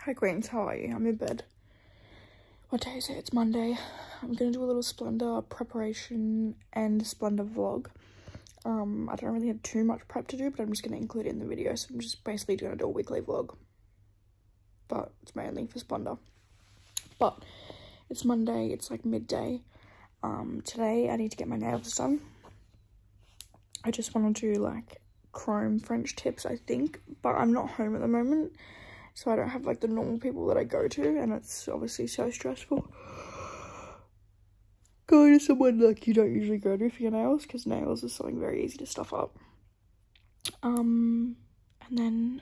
Hi Queens, how are you? I'm in bed. What day is it? It's Monday. I'm gonna do a little Splendour preparation and Splendour vlog. I don't really have too much prep to do, but I'm just gonna include it in the video, so I'm just basically gonna do a weekly vlog. But it's mainly for Splendour. But it's Monday, it's like midday. Today I need to get my nails done. I just want to do like chrome French tips, I think, but I'm not home at the moment. So I don't have like the normal people that I go to, and it's obviously so stressful. Going to someone like you don't usually go to for your nails, because nails is something very easy to stuff up. And then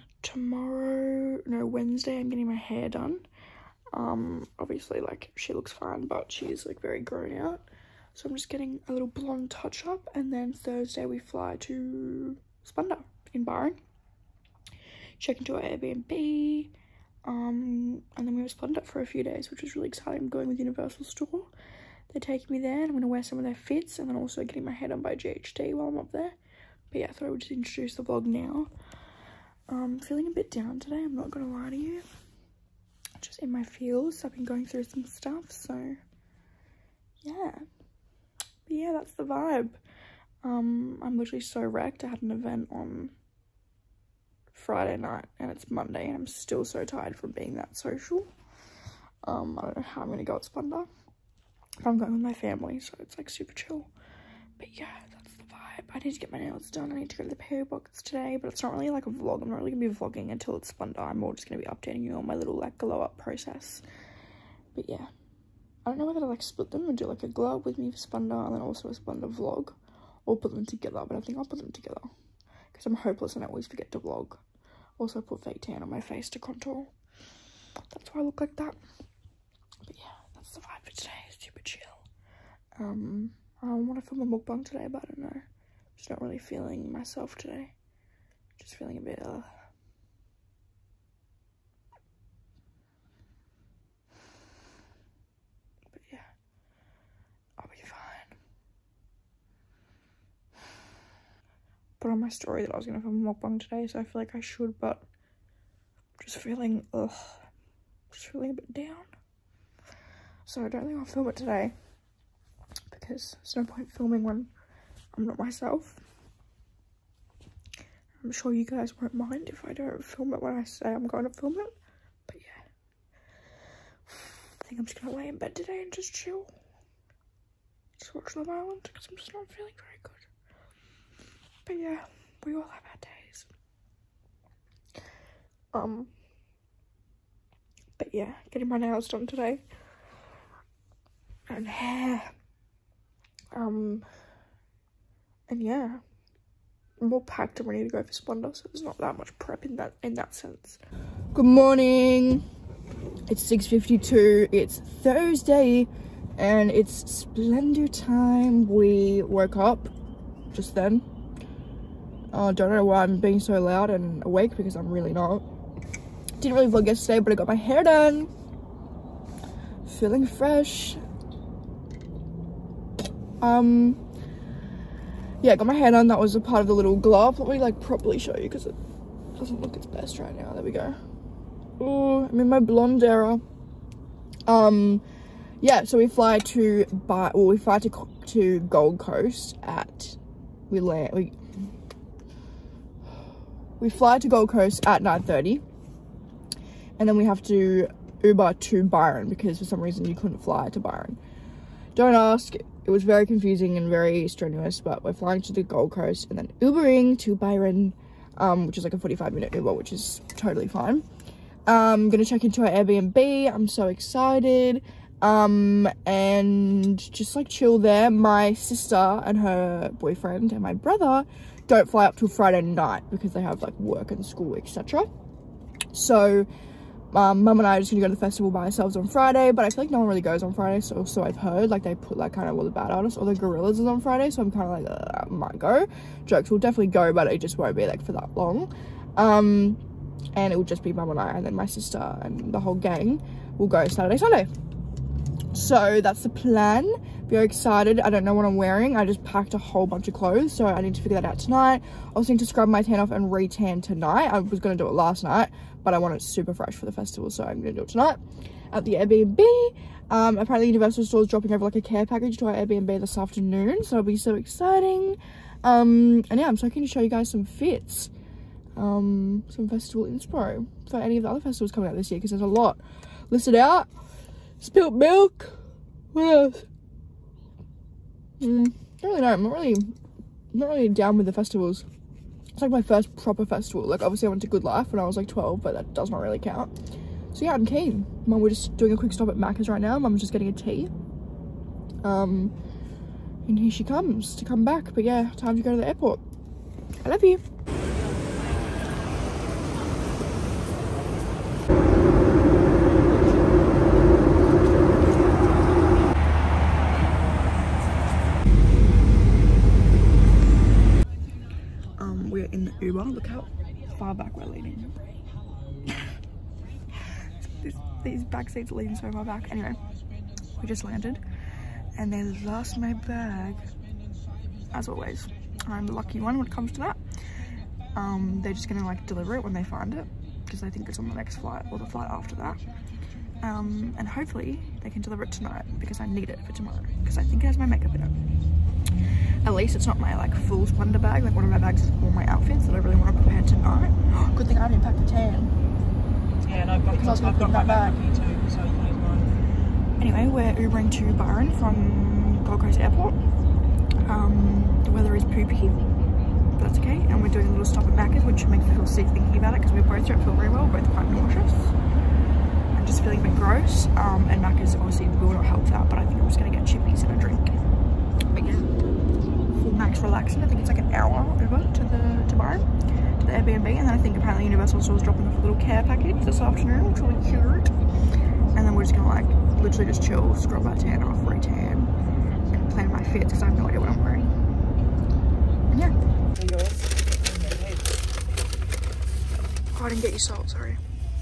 Wednesday, I'm getting my hair done. Obviously like she looks fine, but she's like very grown out. So I'm just getting a little blonde touch up, and then Thursday we fly to Splendour in Byron. Check into our Airbnb, and then we have Splendour for a few days, which is really exciting. I'm going with Universal Store. They're taking me there, and I'm going to wear some of their fits, and then also getting my hair done by GHD while I'm up there. But yeah, I thought I would just introduce the vlog now. Feeling a bit down today, I'm not going to lie to you. Just in my feels, I've been going through some stuff, so yeah. But yeah, that's the vibe. I'm literally so wrecked. I had an event on Friday night and it's Monday and I'm still so tired from being that social. I don't know how I'm gonna go at Splendour, but I'm going with my family, so it's like super chill. But yeah, that's the vibe. I need to get my nails done. I need to go to the PO box today, but it's not really like a vlog. I'm not really gonna be vlogging until it's Splendour. I'm more just gonna be updating you on my little like glow up process. But yeah, I don't know whether to like split them and do like a glow up with me for Splendour and then also a Splendour vlog, or put them together, but I think I'll put them together because I'm hopeless and I always forget to vlog. Also put fake tan on my face to contour. That's why I look like that. But yeah, that's the vibe for today. Super chill. I want to film a mukbang today, but I don't know. Just not really feeling myself today. Just feeling a bit But yeah, I'll be fine. Put on my story that I was going to film a mukbang today, so I feel like I should, but I'm just feeling, just feeling a bit down. So I don't think I'll film it today, because there's no point filming when I'm not myself. I'm sure you guys won't mind if I don't film it when I say I'm going to film it, but yeah. I think I'm just going to lay in bed today and just chill. Just watch Love Island, because I'm just not feeling very good. But yeah, we all have our days. But yeah, getting my nails done today. And hair. And yeah, I'm all packed and ready to go for Splendour, so there's not that much prep in that sense. Good morning. It's 6:52. It's Thursday, and it's Splendour time. We woke up just then. Don't know why I'm being so loud and awake, because I'm really not. Didn't really vlog yesterday, but I got my hair done. Feeling fresh. Yeah, got my hair done. That was a part of the little glow up. Let me like properly show you, because it doesn't look its best right now. There we go. Oh, I'm in my blonde era. Yeah, so we fly to Gold Coast at we fly to Gold Coast at 9:30, and then we have to Uber to Byron, because for some reason you couldn't fly to Byron. Don't ask. It was very confusing and very strenuous, but we're flying to the Gold Coast and then Ubering to Byron, which is like a 45-minute Uber, which is totally fine. I'm gonna check into our Airbnb. I'm so excited. And just like chill there. My sister and her boyfriend and my brother don't fly up till Friday night because they have like work and school, etc. So Mum and I are just gonna go to the festival by ourselves on Friday, but I feel like no one really goes on Friday, so I've heard like they put like kind of all the bad artists or the gorillas is on Friday, so I'm kind of like I might go. Jokes, will definitely go, but it just won't be like for that long. And it will just be Mum and I, and then my sister and the whole gang will go Saturday, Sunday. So that's the plan. Very excited. I don't know what I'm wearing. I just packed a whole bunch of clothes, so I need to figure that out tonight. I also need to scrub my tan off and re-tan tonight. I was going to do it last night, but I want it super fresh for the festival, so I'm going to do it tonight at the Airbnb. Apparently Universal Store's dropping over like a care package to our Airbnb this afternoon, so it'll be so exciting. And yeah, I'm so keen to show you guys some fits, some festival inspo for any of the other festivals coming out this year, because there's a lot listed out. Spilt milk. What else? I don't really know. I'm not really down with the festivals. It's like my first proper festival. Like, obviously I went to Good Life when I was like 12, but that does not really count. So yeah, I'm keen. Mum, we're just doing a quick stop at Macca's right now. Mum's just getting a tea. And here she comes to come back. But yeah, time to go to the airport. I love you. We're in the Uber. Look how far back we're leaning. These back seats are leaning so far back. Anyway, we just landed and they lost my bag. As always, I'm the lucky one when it comes to that. They're just gonna like deliver it when they find it, because I think it's on the next flight or the flight after that. And hopefully they can deliver it tonight, because I need it for tomorrow, because I think it has my makeup in it. At least it's not my like full Splendour bag. Like, one of my bags is all my outfits that I really want to prepare tonight. Good thing I didn't pack the tan. Yeah, and I've got my bag too, so you use mine. Anyway, we're Ubering to Byron from Gold Coast Airport. The weather is poopy, but that's okay. And we're doing a little stop at Macca's, which makes me feel sick thinking about it, because we both don't feel very well, both quite nauseous. I'm just feeling a bit gross. And Macca's obviously will not help that, but I think I'm just gonna get chippies and a drink. But yeah, full max relaxing. I think it's like an hour over to Byron, to the Airbnb, and then I think apparently Universal Store's dropping off a little care package this afternoon, which will be cute. And then we're just gonna like literally just chill, scrub my tan off, re-tan, and plan my fits, because I have no idea what I'm wearing. And yeah. Oh, I didn't get you salt, sorry.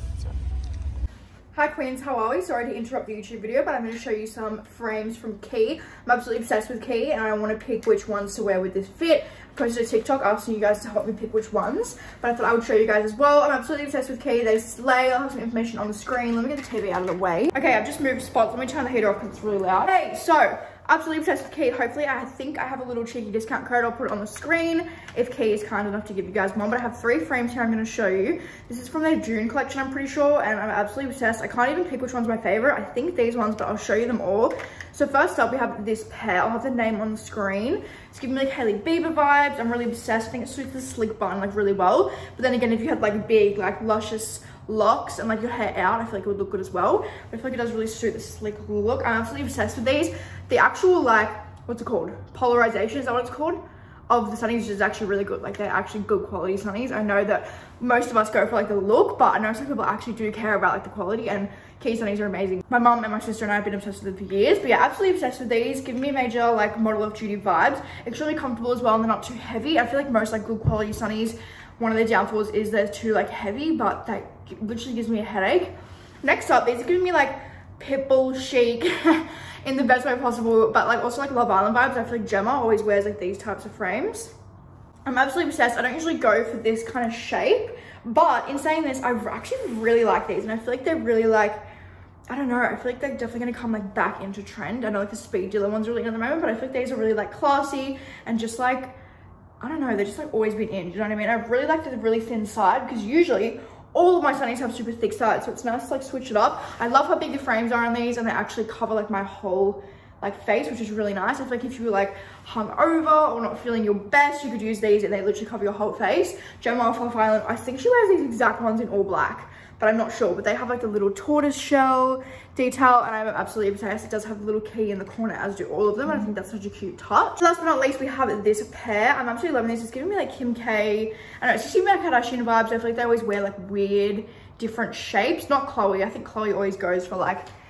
Hi Queens, how are we? Sorry to interrupt the YouTube video, but I'm going to show you some frames from Key. I'm absolutely obsessed with Key, and I want to pick which ones to wear with this fit. I posted a TikTok asking you guys to help me pick which ones, but I thought I would show you guys as well. I'm absolutely obsessed with Key. They slay. I'll have some information on the screen. Let me get the TV out of the way. Okay, I've just moved spots. Let me turn the heater off because it's really loud. Hey, so absolutely obsessed with Key. Hopefully, I think I have a little cheeky discount code. I'll put it on the screen if Key is kind enough to give you guys one. But I have 3 frames here I'm going to show you. This is from their June collection, I'm pretty sure, and I'm absolutely obsessed. I can't even pick which one's my favorite. I think these ones, but I'll show you them all. So first up, we have this pair. I'll have the name on the screen. It's giving me like Hailey Bieber vibes. I'm really obsessed. I think it suits the slick bun like really well. But then again, if you had like big, like luscious locks and like your hair out, I feel like it would look good as well. But I feel like it does really suit the slick look. I'm absolutely obsessed with these. The actual like, what's it called? Polarization, is that what it's called? Of the sunnies is actually really good. Like, they're actually good quality sunnies. I know that most of us go for like the look, but I know some people actually do care about like the quality, and Key sunnies are amazing. My mum and my sister and I have been obsessed with them for years, but yeah, absolutely obsessed with these. Give me major like model of duty vibes. Extremely comfortable as well, and they're not too heavy. I feel like most like good quality sunnies, one of their downfalls is they're too like heavy, but that literally gives me a headache. Next up, these are giving me like pitbull chic in the best way possible, but like also like Love Island vibes. I feel like Gemma always wears like these types of frames. I'm absolutely obsessed. I don't usually go for this kind of shape, but in saying this, I actually really like these, and I feel like they're really like, I don't know, I feel like they're definitely gonna come like back into trend. I know like the speed dealer ones are really in at the moment, but I feel like these are really like classy and just like, I don't know, they're just like always been in, you know what I mean? I really like the really thin side, because usually all of my sunnies have super thick sides, so it's nice to like switch it up. I love how big the frames are on these, and they actually cover like my whole like face, which is really nice. I feel like if you were like hungover or not feeling your best, you could use these and they literally cover your whole face. Gemma off Love Island, I think she wears these exact ones in all black, but I'm not sure. But they have like the little tortoise shell detail, and I'm absolutely obsessed. It does have a little key in the corner, as do all of them, and I think that's such a cute touch. Last but not least, we have this pair. I'm absolutely loving this. It's giving me like Kim K. I don't know, it's just giving me like Kardashian vibes. I feel like they always wear like weird different shapes. Not Chloe. I think Chloe always goes for like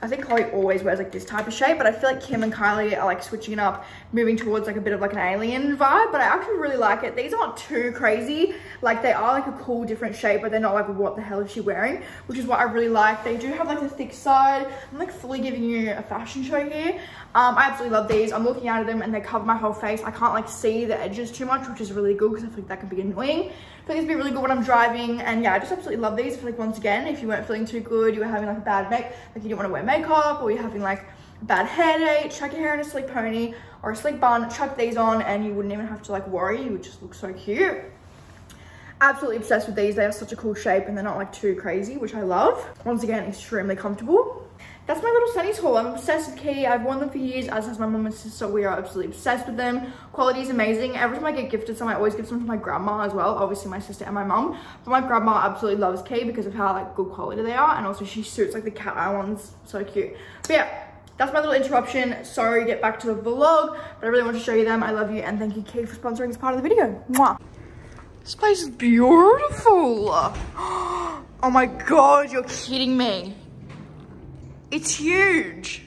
I think Chloe always wears like this type of shape, but I feel like Kim and Kylie are like switching it up, moving towards like a bit of like an alien vibe, but I actually really like it. These aren't too crazy. Like they are like a cool different shape, but they're not like what the hell is she wearing, which is what I really like. They do have like the thick side. I'm like fully giving you a fashion show here. I absolutely love these. I'm looking at them and they cover my whole face. I can't like see the edges too much, which is really good because I feel like that can be annoying. I feel like it'd be really good when I'm driving, and yeah, I just absolutely love these. I feel like once again, if you weren't feeling too good, you were having like a bad like you didn't want to wear makeup, or you're having like a bad hair day, chuck your hair in a slick pony or a slick bun, chuck these on and you wouldn't even have to like worry. You would just look so cute. Absolutely obsessed with these. They have such a cool shape and they're not like too crazy, which I love. Once again, extremely comfortable. That's my little Sunny's haul. I'm obsessed with Key. I've worn them for years, as has my mum and sister. We are absolutely obsessed with them. Quality is amazing. Every time I get gifted some, I always give some to my grandma as well. Obviously my sister and my mum. But my grandma absolutely loves Key because of how like good quality they are. And also she suits like the cat eye ones. So cute. But yeah, that's my little interruption. Sorry, get back to the vlog. But I really want to show you them. I love you. And thank you, Key, for sponsoring this part of the video. Mwah. This place is beautiful. Oh my God, you're kidding me. It's huge.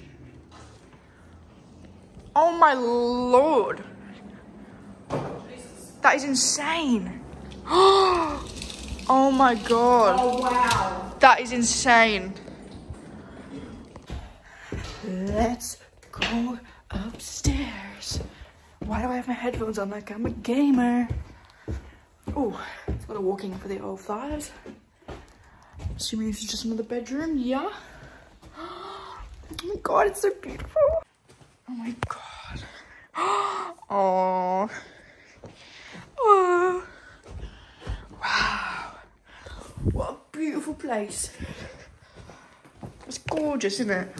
Oh my Lord. That is insane. Oh my God. Oh wow. That is insane. Let's go upstairs. Why do I have my headphones on like I'm a gamer? Oh, it's a lot of walking for the old flies. Assuming this is just another bedroom, yeah. Oh my God, it's so beautiful. Oh my God. Oh. Oh. Wow. What a beautiful place. It's gorgeous, isn't it?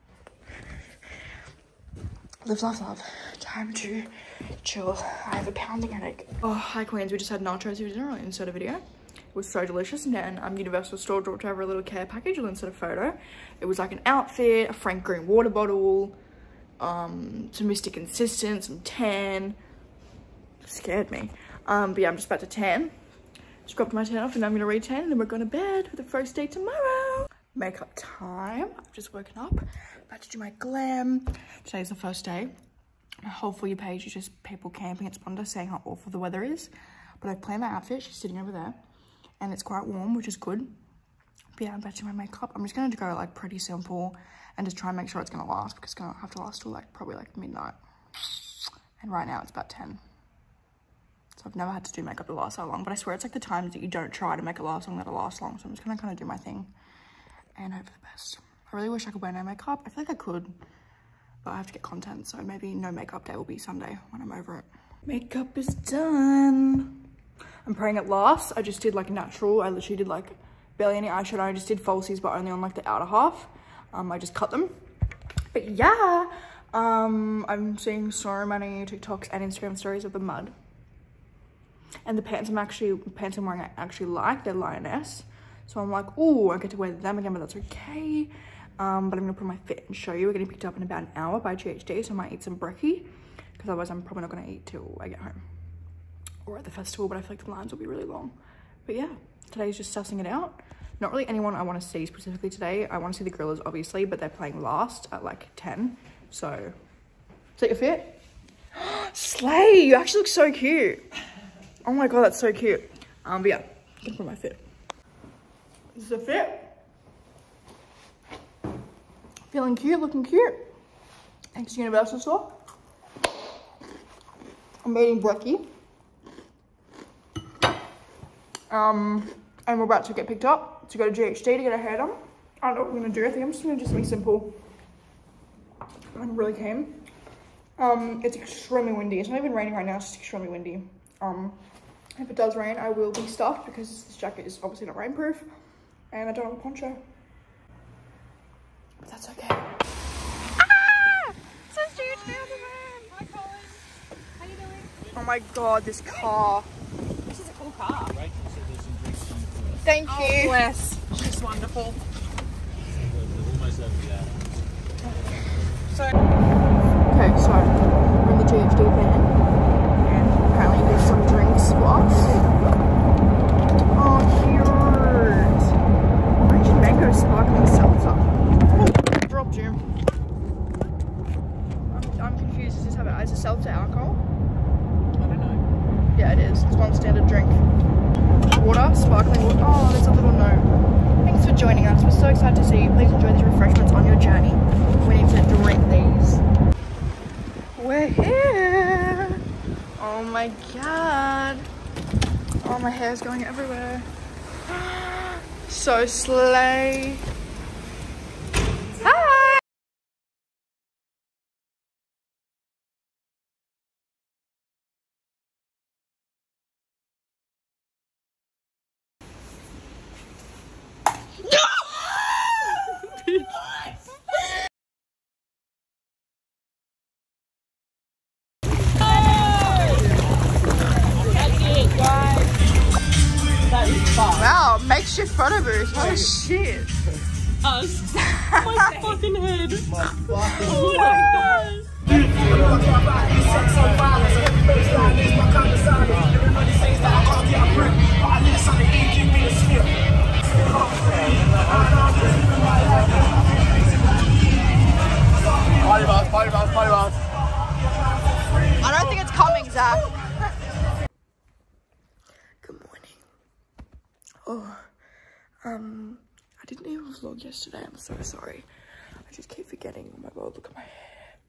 Live, love, love. Time to chill. I have a pounding headache. Oh, hi Queens. We just had nachos for dinner. I'll insert a video. It was so delicious. And then Universal Store dropped over a little care package. I'll insert a photo. It was like an outfit, a Frank Green water bottle, some Mystic Insistent, some tan. It scared me. But yeah, I'm just about to tan. Just grabbed my tan off and now I'm gonna re-tan and then we're going to bed for the first day tomorrow. Makeup time. I've just woken up. About to do my glam. Today's the first day. My whole For You page is just people camping at Splendour saying how awful the weather is. But I've planned my outfit. She's sitting over there. And it's quite warm, which is good. But yeah, I'm about to do my makeup. I'm just going to go like pretty simple and just try and make sure it's going to last, because it's going to have to last till like probably like midnight. And right now it's about 10. So I've never had to do makeup that lasts that long. But I swear it's like the times that you don't try to make it last long that it lasts long. So I'm just going to kind of do my thing and hope for the best. I really wish I could wear no makeup. I feel like I could, but I have to get content. So maybe no makeup day will be Sunday when I'm over it. Makeup is done. I'm praying it lasts. I just did like natural. I literally did like barely any eyeshadow. I just did falsies, but only on like the outer half. I just cut them. But yeah, I'm seeing so many TikToks and Instagram stories of the mud. And the pants I'm wearing I actually like. They're lioness. So I'm like, oh, I get to wear them again, but that's okay. But I'm gonna put my fit and show you. We're getting picked up in about an hour by GHD, so I might eat some brekkie, because otherwise I'm probably not gonna eat till I get home. Or at the festival, but I feel like the lines will be really long. But yeah, today's just sussing it out. Not really anyone I want to see specifically today. I want to see the Grillers, obviously, but they're playing last at like 10. So, is that your fit? Slay, you actually look so cute. Oh my God, that's so cute. But yeah, I'm gonna put my fit. This is a fit. Feeling cute, looking cute. Thanks to Universal Store. I'm eating brekkie. And we're about to get picked up to go to GHD to get our hair done. I don't know what we're gonna do. I think I'm just gonna do something simple. I'm really keen. It's extremely windy. It's not even raining right now, it's just extremely windy. If it does rain, I will be stuffed because this jacket is obviously not rainproof and I don't have a poncho. But that's okay. Ah! So stupid. Hi Colin. How you doing? Oh my God, this car. This is a cool car. Thank Oh, you. bless. She's wonderful. So, okay, so we're in the GHD van and apparently there's some drinks for us. Oh, cute. Orange and mango sparkling seltzer. Oh, drop stopped you? I'm confused. Does this have is it self to alcohol? I don't know. Yeah, it is. It's one standard drink. Water, sparkling water. Oh, there's a little note. Thanks for joining us. We're so excited to see you. Please enjoy these refreshments on your journey. We need to drink these. We're here. Oh my god. Oh, my hair's going everywhere. So slay. Hi. Wow, makeshift photo booth. Oh shit. Us. My fucking head. Oh my god. I don't think it's coming, Zach. Good morning. Oh, I didn't even vlog yesterday. I'm so sorry. I just keep forgetting. Oh my god, look at my hair.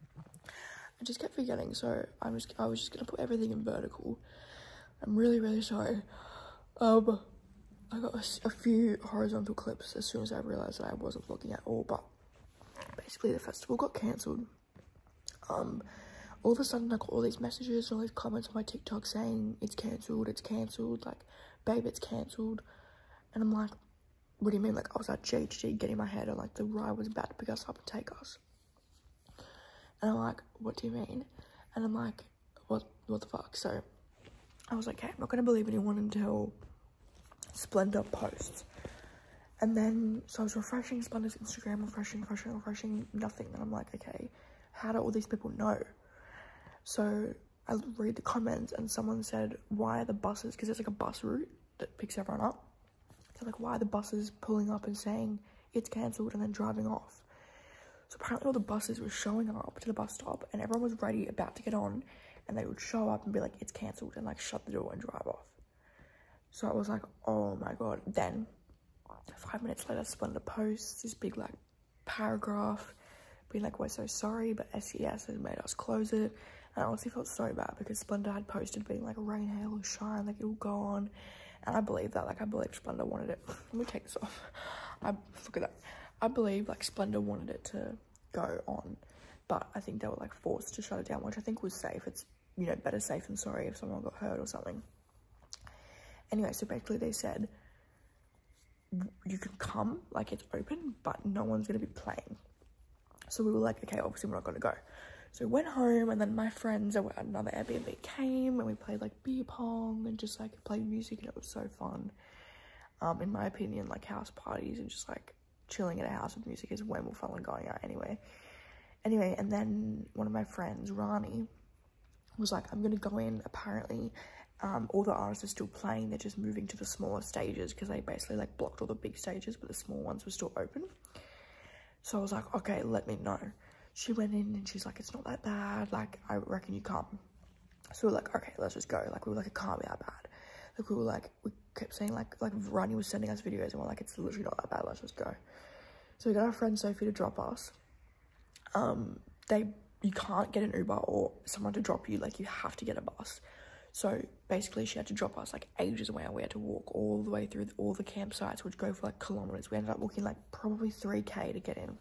I just kept forgetting, so I was just gonna put everything in vertical. I'm really sorry. I got a few horizontal clips as soon as I realized that I wasn't vlogging at all, but basically the festival got cancelled. All of a sudden I got all these messages and all these comments on my TikTok saying it's cancelled, like, babe, it's cancelled. And I'm like, what do you mean? Like, I was at GHG getting my head on, like, the ride was about to pick us up and take us. And I'm like, what do you mean? And I'm like, what the fuck? So I was like, okay, I'm not gonna believe anyone until Splendour posts. And then, so I was refreshing Splendour's Instagram, refreshing, nothing. And I'm like, okay, how do all these people know? So I read the comments and someone said, why are the buses, because it's like a bus route that picks everyone up. So like, why are the buses pulling up and saying it's cancelled and then driving off? So apparently all the buses were showing up to the bus stop and everyone was ready, about to get on, and they would show up and be like, it's cancelled, and like shut the door and drive off. So I was like, oh my god. Then 5 minutes later, Splendour posts this big like paragraph being like, we're so sorry, but SES has made us close it. And I honestly felt so bad because Splendour had posted being like, rain, hail, or shine, like, it'll go on. And I believe that, like, I believe Splendour wanted it. Let me take this off. Look at that. I believe, like, Splendour wanted it to go on, but I think they were, like, forced to shut it down, which I think was safe. It's, you know, better safe than sorry if someone got hurt or something. Anyway, so basically they said, you can come, like, it's open, but no one's going to be playing. So we were like, okay, obviously we're not going to go. So we went home, and then my friends at another Airbnb came, and we played, like, beer pong and just, like, played music, and it was so fun. In my opinion, like, house parties and just, like, chilling at a house with music is way more fun than going out anyway. And then one of my friends, Rani, was like, I'm going to go in. Apparently, all the artists are still playing. They're just moving to the smaller stages because they basically, like, blocked all the big stages, but the small ones were still open. So I was like, okay, let me know. She went in and she's like, it's not that bad. Like, I reckon you come. So we were like, okay, let's just go. Like, we were like, it can't be that bad. Like, we were like, we kept saying, like Rani was sending us videos and we're like, it's literally not that bad. Let's just go. So we got our friend Sophie to drop us. You can't get an Uber or someone to drop you. Like, you have to get a bus. So basically she had to drop us like ages away, and we had to walk all the way through all the campsites, which go for like kilometers. We ended up walking like probably 3k to get in.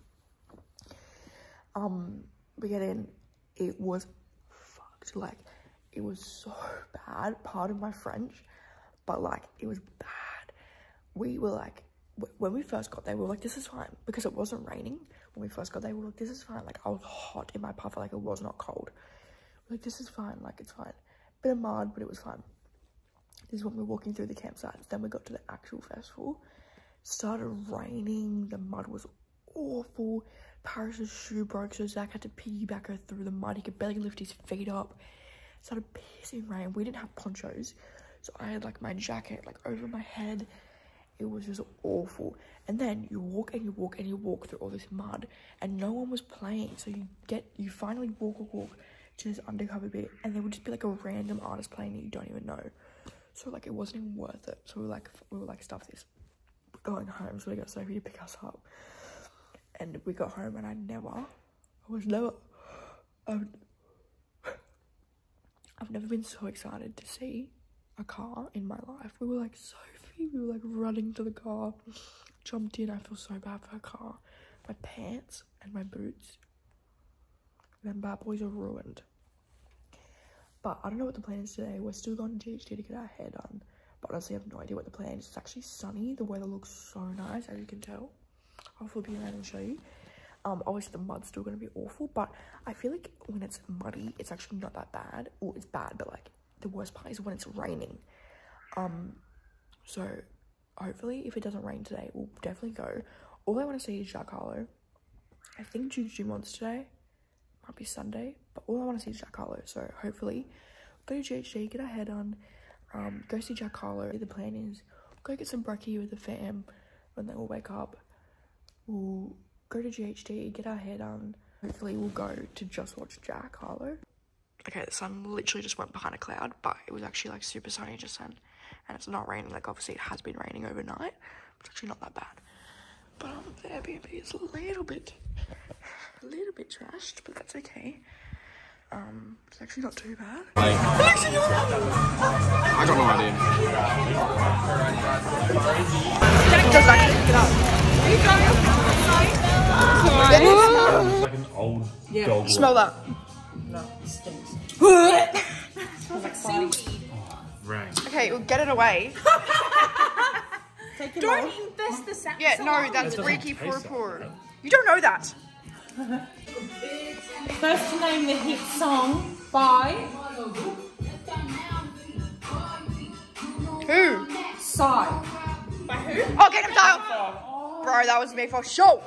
We get in, it was fucked. Like, it was so bad. Pardon my French, but like, it was bad. We were like, when we first got there, we were like, this is fine, because it wasn't raining. When we first got there, we were like, this is fine. Like, I was hot in my puffer, like, it was not cold. We're like, this is fine, like, it's fine. Bit of mud, but it was fine. This is when we were walking through the campsites. Then we got to the actual festival. Started raining. The mud was awful. Paris's shoe broke, so Zach had to piggyback her through the mud. He could barely lift his feet up. Started pissing rain. We didn't have ponchos, so I had like my jacket like over my head. It was just awful. And then you walk and you walk and you walk through all this mud and no one was playing. So you finally walk to this undercover bit and there would just be like a random artist playing that you don't even know. So like it wasn't even worth it. So we were like stuff this. We're going home, so we got Sophie to pick us up. And we got home and I've never been so excited to see a car in my life. We were like, Sophie, we were like running to the car, jumped in. I feel so bad for her car. My pants and my boots. Them bad boys are ruined. But I don't know what the plan is today. We're still going to GHD to get our hair done. But honestly, I have no idea what the plan is. It's actually sunny. The weather looks so nice, as you can tell. I'll flip you around and show you. Obviously the mud's still going to be awful, but I feel like when it's muddy, it's actually not that bad. Well, it's bad, but like the worst part is when it's raining. So hopefully if it doesn't rain today, we'll definitely go. All I want to see is Jack Harlow. I think Juju wants today. Might be Sunday, but all I want to see is Jack Harlow. So hopefully go to GHD, get our hair done, go see Jack Harlow. The plan is go get some brekkie with the fam when they all wake up. We'll go to GHD, get our hair done. Hopefully we'll go to just watch Jack Harlow. Okay, the sun literally just went behind a cloud, but it was actually like super sunny just then. And it's not raining, like obviously it has been raining overnight. It's actually not that bad. But the Airbnb is a little bit trashed, but that's okay. It's actually not too bad. I got no idea. Jack does actually pick it up. It's like an old dog. Smell that. No, it stinks. Smells like seaweed. Right. Okay, we'll get it away. Don't invest the sand. Yeah, no, that's Reiki Purpur. You don't know that. First to name the hit song by Who? Psy. By who? Oh, Gangnam Style. Bro, that was me for sure.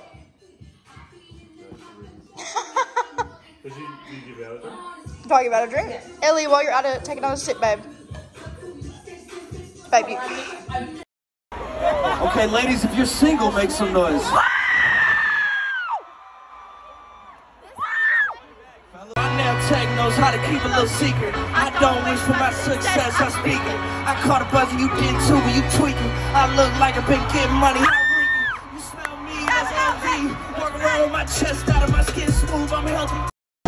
Did you give out a drink? Talking about a drink? Yeah. Ellie, while you're at it, take another sip, babe. Baby. Okay, ladies, if you're single, make some noise. Tech knows how to keep a little secret. I don't wish for my success, I speak it. I caught a buzz and you did too, but you tweaking. I look like I've been getting money. You smell me, that's LV. Walk around with my chest out of my skin smooth, I'm healthy.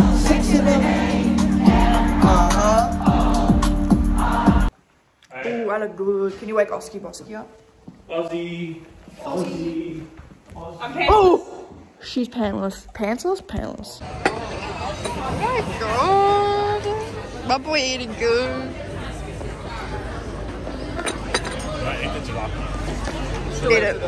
Ooh, I look good. Can you wake Oski Bosky up? Aussie. Oh! She's pantless. Pantsless? Pantless. Oh my god! My boy eating good. Eat it.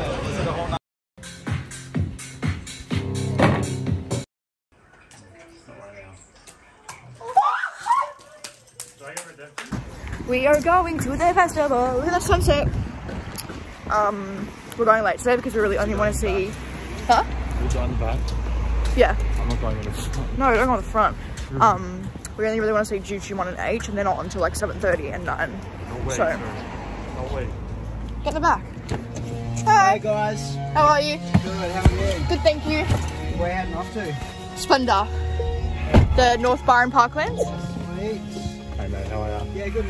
We are going to the festival in the sunset. We're going late today because we really only want to see. Huh? We'll go in the back. Yeah. I'm not going in the front. No, don't go on the front. We only really want to see Juju 1 and H, and they're not until like 7:30 and 9. No way. So, No way. get in the back. Hey guys. How are you? Good, how are you? Good, thank you. Where are you heading off to? Splendour. The North Byron Parklands. Sweet. Hey mate, how are you? Yeah, good.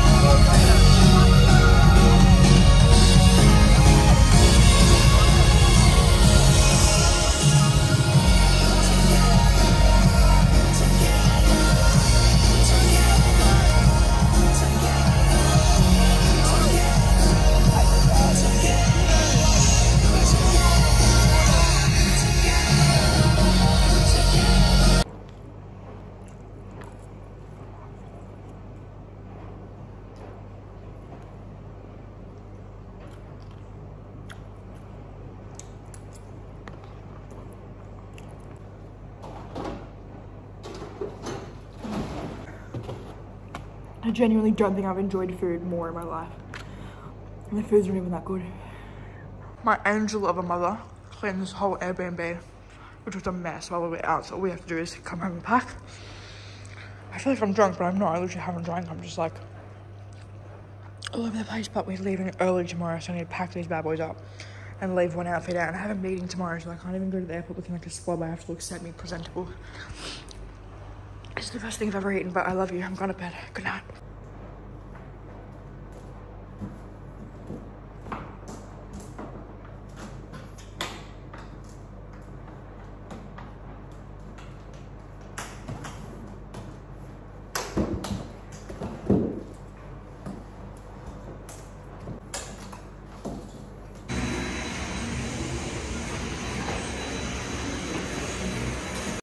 I genuinely don't think I've enjoyed food more in my life. And the food's not even that good. My angel of a mother cleaned this whole Airbnb, which was a mess while we were out. So all we have to do is come home and pack. I feel like I'm drunk, but I'm not. I literally haven't drank. I'm just like all over the place, but we're leaving early tomorrow, so I need to pack these bad boys up and leave one outfit out. And I have a meeting tomorrow, so I can't even go to the airport looking like a slob. I have to look semi-presentable. It's the best thing I've ever eaten, but I love you. I'm going to bed. Good night.